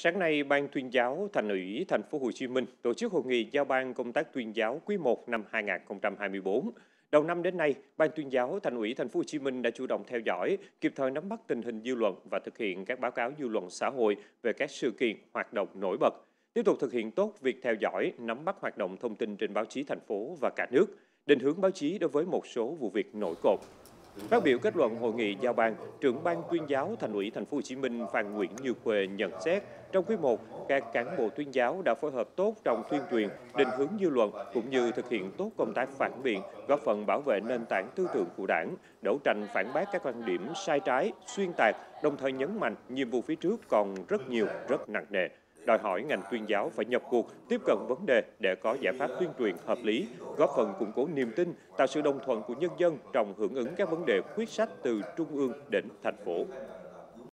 Sáng nay, Ban tuyên giáo Thành ủy Thành phố Hồ Chí Minh tổ chức hội nghị giao ban công tác tuyên giáo quý 1 năm 2024. Đầu năm đến nay, Ban tuyên giáo Thành ủy Thành phố Hồ Chí Minh đã chủ động theo dõi, kịp thời nắm bắt tình hình dư luận và thực hiện các báo cáo dư luận xã hội về các sự kiện, hoạt động nổi bật. Tiếp tục thực hiện tốt việc theo dõi, nắm bắt hoạt động thông tin trên báo chí thành phố và cả nước, định hướng báo chí đối với một số vụ việc nổi cộm. Phát biểu kết luận hội nghị giao ban, trưởng ban tuyên giáo Thành ủy Thành phố Hồ Chí Minh Phan Nguyễn Như Khuê nhận xét, trong quý 1, các cán bộ tuyên giáo đã phối hợp tốt trong tuyên truyền, định hướng dư luận cũng như thực hiện tốt công tác phản biện, góp phần bảo vệ nền tảng tư tưởng của Đảng, đấu tranh phản bác các quan điểm sai trái, xuyên tạc, đồng thời nhấn mạnh nhiệm vụ phía trước còn rất nhiều, rất nặng nề. Đòi hỏi ngành tuyên giáo phải nhập cuộc, tiếp cận vấn đề để có giải pháp tuyên truyền hợp lý, góp phần củng cố niềm tin, tạo sự đồng thuận của nhân dân trong hưởng ứng các vấn đề quyết sách từ trung ương đến thành phố.